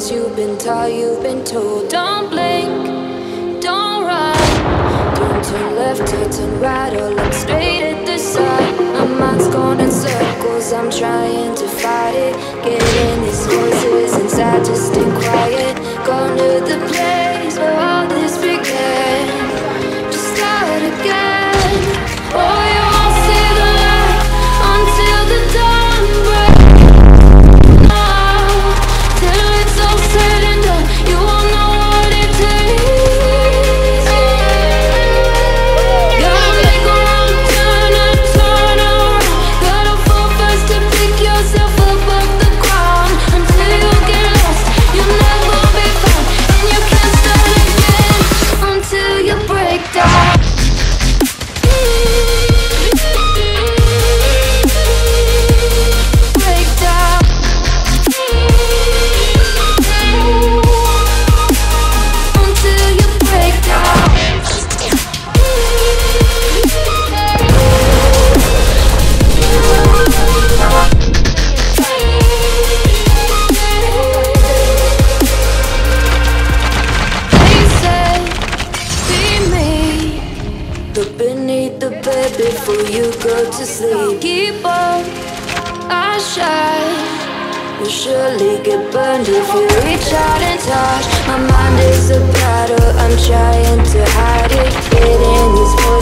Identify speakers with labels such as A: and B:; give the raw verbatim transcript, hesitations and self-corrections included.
A: ways you've been taught, you've been told. Don't blink, don't run, don't turn left or turn right or look straight at the sun. My mind's going in circles, I'm trying to fight it. Getting these voices inside to stay quiet. Going to the place where all this began. Just start again. Oh, you won't see the light until the dawn breaks. Now, till it's all said and done, you won't know what it takes. Gotta make a wrong turn and turn around. Gotta fall fast to pick yourself up off the ground. Until you get lost, you'll never be found. And you can't start again until you break down. Break down. Until you break down. They say, be me, look beneath the bed before you go to sleep. Keep on, I shine. You'll surely get burned if you reach out and touch. My mind is a battle, I'm trying to hide it. Getting these voices